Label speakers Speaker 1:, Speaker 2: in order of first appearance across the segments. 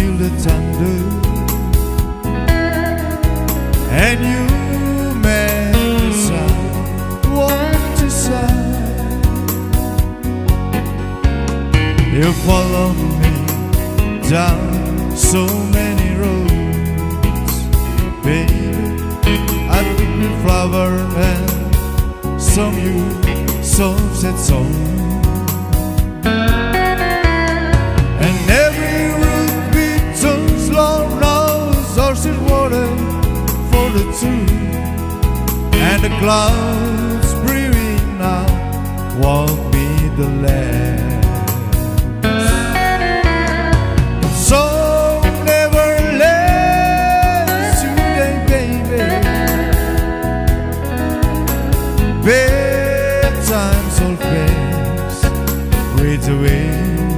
Speaker 1: still the thunder, and you make the sun want to shine. You follow me down so many roads, baby. I pick the flower and song you sunset song, and every root beats long nose ocean water for the two, and the clouds brewing now won't be the last. So never last today, baby. Bad times all pass with the wind.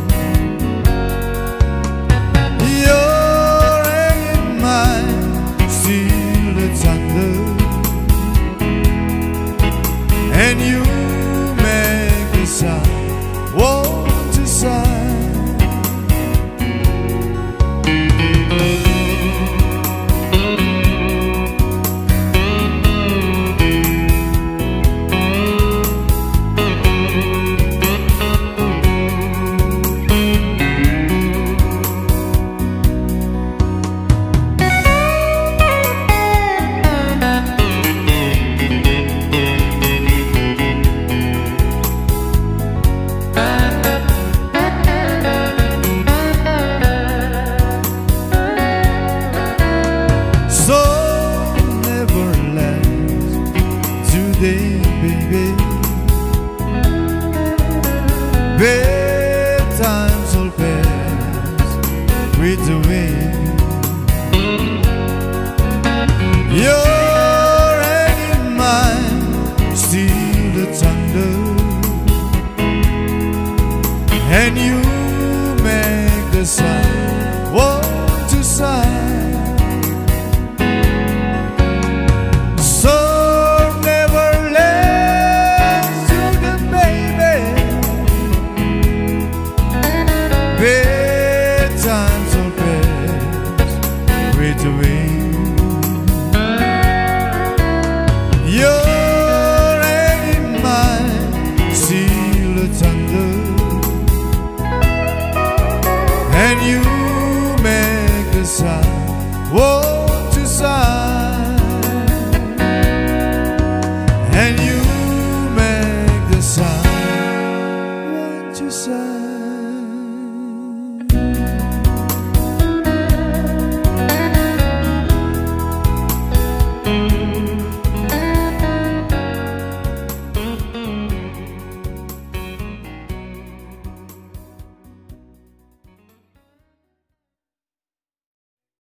Speaker 1: You're in mine, still the thunder, and you make the sun want to shine. Bad times all pass with the wind. You're hanging mine, still the thunder, and you make the sun want to shine. Bad times all pass with the wind. You're hanging mine, still the thunder, and you make the sun. Whoa.